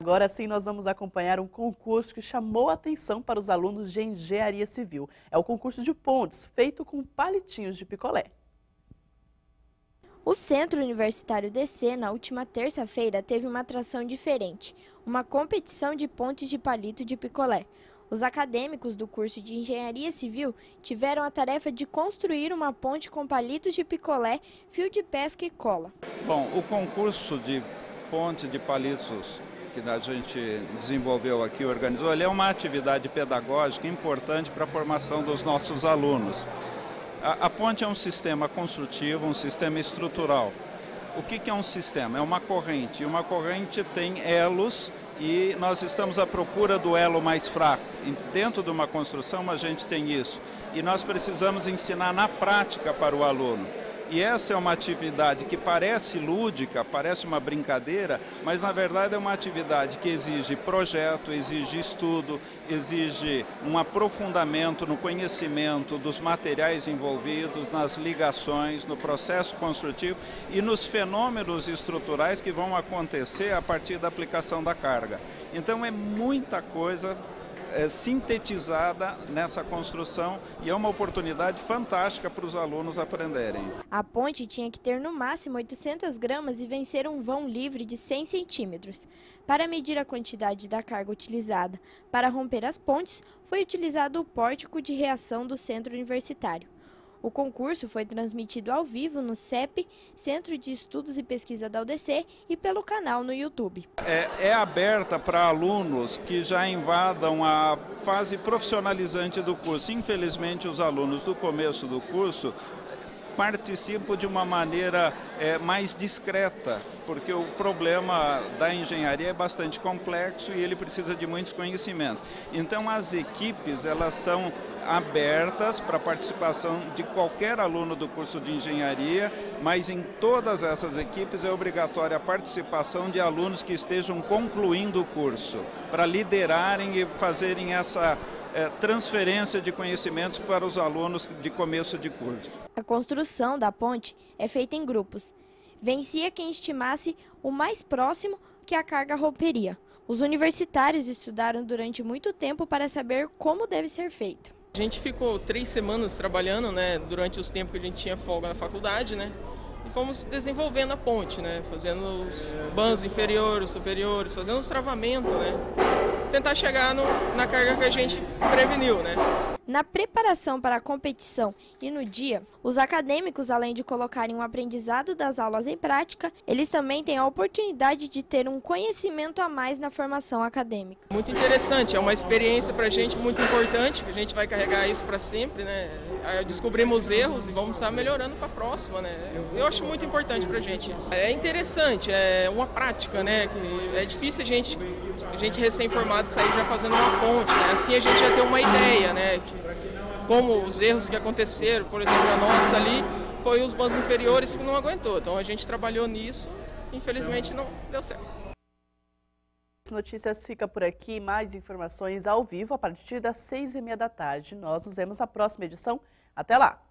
Agora sim, nós vamos acompanhar um concurso que chamou a atenção para os alunos de Engenharia Civil. É o concurso de pontes, feito com palitinhos de picolé. O Centro Universitário DC, na última terça-feira, teve uma atração diferente, uma competição de pontes de palito de picolé. Os acadêmicos do curso de Engenharia Civil tiveram a tarefa de construir uma ponte com palitos de picolé, fio de pesca e cola. Bom, o concurso de ponte de palitos que a gente desenvolveu aqui, organizou, ele é uma atividade pedagógica importante para a formação dos nossos alunos. A ponte é um sistema construtivo, um sistema estrutural. O que é um sistema? É uma corrente, e uma corrente tem elos e nós estamos à procura do elo mais fraco. E dentro de uma construção a gente tem isso. E nós precisamos ensinar na prática para o aluno. E essa é uma atividade que parece lúdica, parece uma brincadeira, mas na verdade é uma atividade que exige projeto, exige estudo, exige um aprofundamento no conhecimento dos materiais envolvidos, nas ligações, no processo construtivo e nos fenômenos estruturais que vão acontecer a partir da aplicação da carga. Então é muita coisa sintetizada nessa construção e é uma oportunidade fantástica para os alunos aprenderem. A ponte tinha que ter no máximo 800 gramas e vencer um vão livre de 100 centímetros. Para medir a quantidade da carga utilizada para romper as pontes, foi utilizado o pórtico de reação do Centro Universitário. O concurso foi transmitido ao vivo no CEP, Centro de Estudos e Pesquisa da UDC, e pelo canal no YouTube. É aberta para alunos que já invadam a fase profissionalizante do curso. Infelizmente, os alunos do começo do curso participam de uma maneira mais discreta, porque o problema da engenharia é bastante complexo e ele precisa de muitos conhecimentos. Então as equipes, elas são abertas para a participação de qualquer aluno do curso de engenharia, mas em todas essas equipes é obrigatória a participação de alunos que estejam concluindo o curso, para liderarem e fazerem essa transferência de conhecimentos para os alunos de começo de curso. A construção da ponte é feita em grupos. Vencia quem estimasse o mais próximo que a carga romperia. Os universitários estudaram durante muito tempo para saber como deve ser feito. A gente ficou 3 semanas trabalhando, né, durante os tempos que a gente tinha folga na faculdade, né, e fomos desenvolvendo a ponte, né, fazendo os bandos inferiores, superiores, fazendo os travamentos, né, tentar chegar na carga que a gente preveniu, né. Na preparação para a competição e no dia, os acadêmicos, além de colocarem o aprendizado das aulas em prática, eles também têm a oportunidade de ter um conhecimento a mais na formação acadêmica. Muito interessante, é uma experiência para a gente muito importante, que a gente vai carregar isso para sempre, né? Descobrimos erros e vamos estar melhorando para a próxima, né? Eu acho muito importante para a gente isso. É interessante, é uma prática, né? É difícil a gente recém-formado sair já fazendo uma ponte, né? Assim a gente já tem uma ideia, né? Como os erros que aconteceram, por exemplo, a nossa ali, foi os bandos inferiores que não aguentou. Então a gente trabalhou nisso, infelizmente não deu certo. As notícias ficam por aqui, mais informações ao vivo a partir das 6h30 da tarde. Nós nos vemos na próxima edição. Até lá!